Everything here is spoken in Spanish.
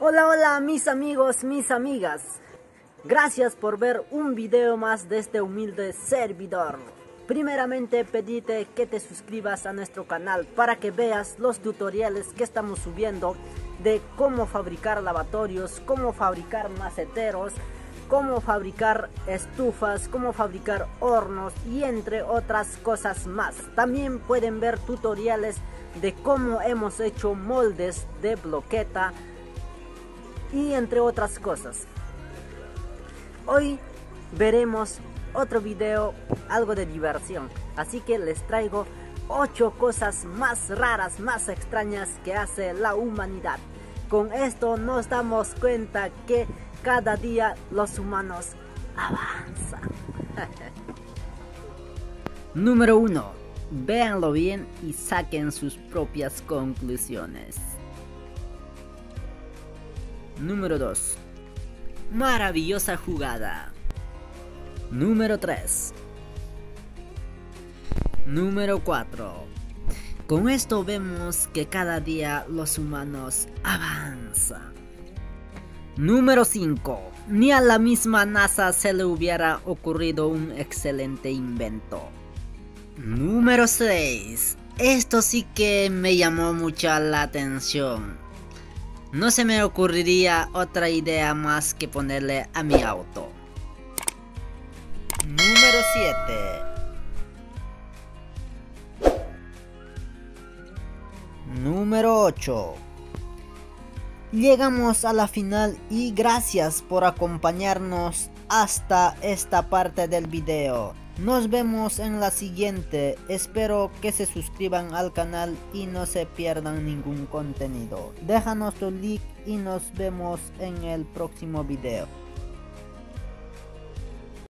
Hola, hola mis amigos, mis amigas. Gracias por ver un video más de este humilde servidor. Primeramente pedirte que te suscribas a nuestro canal para que veas los tutoriales que estamos subiendo de cómo fabricar lavatorios, cómo fabricar maceteros, cómo fabricar estufas, cómo fabricar hornos y entre otras cosas más. También pueden ver tutoriales de cómo hemos hecho moldes de bloqueta y entre otras cosas. Hoy veremos otro video, algo de diversión, así que les traigo 8 cosas más raras, más extrañas que hace la humanidad. Con esto nos damos cuenta que cada día los humanos avanzan. Número 1. Véanlo bien y saquen sus propias conclusiones. Número 2. Maravillosa jugada. Número 3. Número 4. Con esto vemos que cada día los humanos avanzan. Número 5. Ni a la misma NASA se le hubiera ocurrido un excelente invento. Número 6. Esto sí que me llamó mucho la atención. No se me ocurriría otra idea más que ponerle a mi auto. Número 7. Número 8. Llegamos a la final y gracias por acompañarnos hasta esta parte del video. Nos vemos en la siguiente. Espero que se suscriban al canal y no se pierdan ningún contenido. Déjanos tu like y nos vemos en el próximo video.